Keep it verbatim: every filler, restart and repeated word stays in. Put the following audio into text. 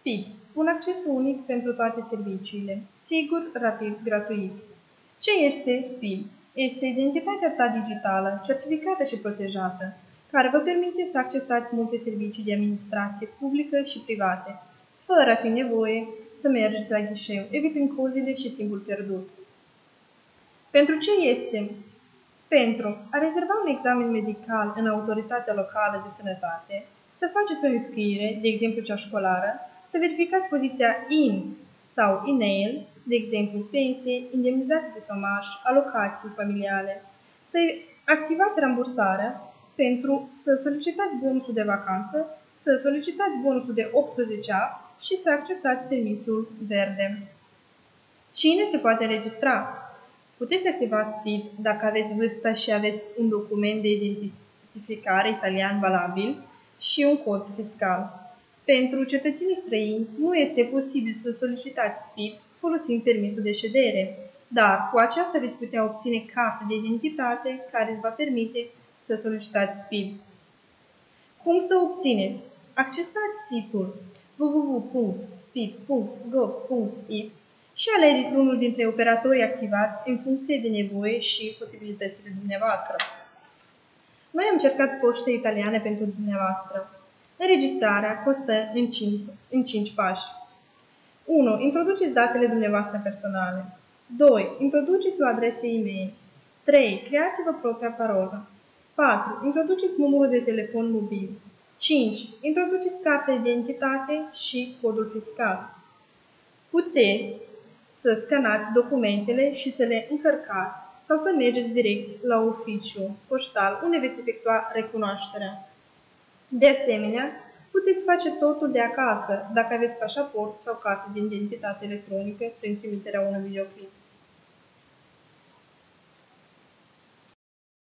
Speed. Un acces unic pentru toate serviciile. Sigur, rapid, gratuit. Ce este Speed? Este identitatea ta digitală, certificată și protejată, care vă permite să accesați multe servicii de administrație publică și private, fără a fi nevoie să mergeți la ghișeu, evitând cozile și timpul pierdut. Pentru ce este? Pentru a rezerva un examen medical în autoritatea locală de sănătate, să faceți o înscriere, de exemplu cea școlară, să verificați poziția I N S sau I N E L, de exemplu pensie, indemnizații de somaj, alocații familiale, să activați rambursarea pentru să solicitați bonusul de vacanță, să solicitați bonusul de optsprezece A și să accesați permisul verde. Cine se poate înregistra? Puteți activa Speed dacă aveți vârsta și aveți un document de identificare italian valabil și un cod fiscal. Pentru cetățenii străini nu este posibil să solicitați Speed folosind permisul de ședere, dar cu aceasta veți putea obține cartea de identitate care îți va permite să solicitați Speed. Cum să obțineți? Accesați site-ul w w w punct speed punct gov punct i t și alegeți unul dintre operatorii activați în funcție de nevoie și posibilitățile dumneavoastră. Noi am încercat poște italiane pentru dumneavoastră. Înregistrarea costă în cinci, în cinci pași. unu. Introduceți datele dumneavoastră personale. doi. Introduceți o adresă e-mail. trei. Creați-vă propria parolă. patru. Introduceți numărul de telefon mobil. cinci. Introduceți cartea de identitate și codul fiscal. Puteți să scanați documentele și să le încărcați sau să mergeți direct la oficiu poștal unde veți efectua recunoașterea. De asemenea, puteți face totul de acasă dacă aveți pașaport sau carte de identitate electronică prin trimiterea unui videoclip.